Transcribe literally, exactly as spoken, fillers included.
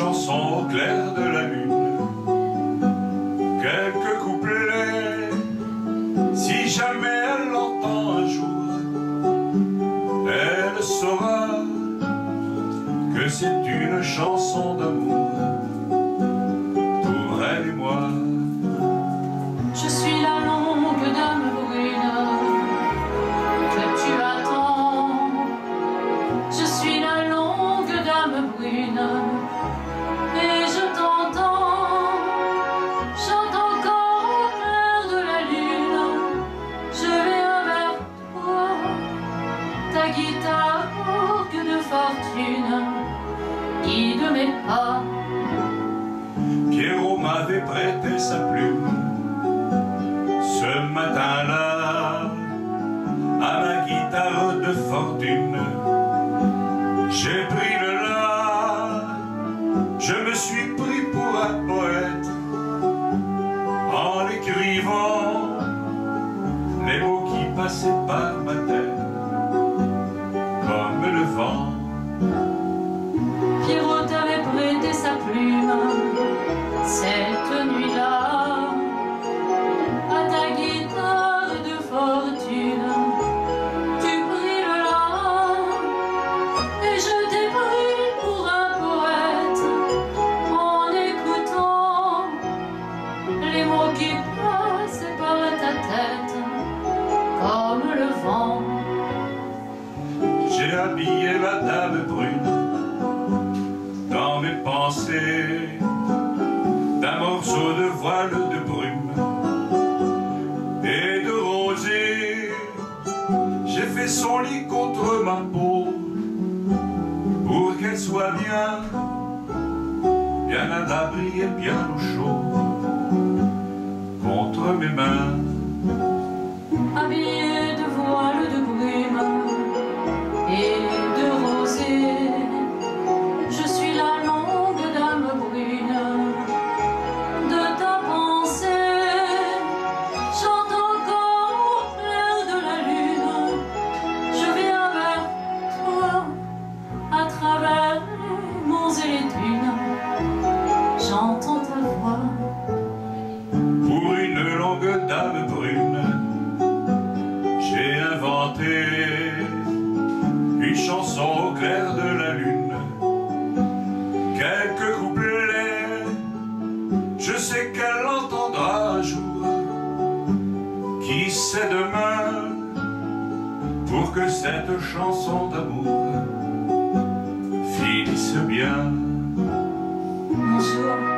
chanson au clair de la lune, quelques couplets, si jamais elle l'entend un jour, elle saura que c'est une chanson d'amour pour elle et moi. Je suis la longue dame brune que tu attends. Je suis la longue dame brune et je t'entends. Chante encore au clair de la lune. Je viens vers toi, ta guitare orgue de fortune guide mes pas. Pierrot m'avait prêté sa plume ce matin-là à ma guitare de fortune. J'ai pris le la, je me suis pris pour un poète en écrivant les mots qui passaient par ma tête comme le vent. Pierrot t'avait prêté sa plume cette nuit-là à ta guitare de fortune. Tu pris le la et je t'ai pris pour un poète en écoutant les mots qui passaient par ta tête comme le vent. J'ai habillé la dame brune dans mes pensées d'un morceau de voile de brume et de rosée. J'ai fait son lit contre ma peau pour qu'elle soit bien, bien à l'abri et bien au chaud contre mes mains. Habillée de voile de brume et de rosée, je suis la longue dame brune de ta pensée. Chante encore au clair de la lune. Je viens vers toi à travers les monts et les dunes. J'entends ta voix. Pour une longue dame brune, j'ai inventé une chanson au clair de la lune, quelques couplets, je sais qu'elle l'entendra un jour. Qui sait demain, pour que cette chanson d'amour finisse bien. Bonjour.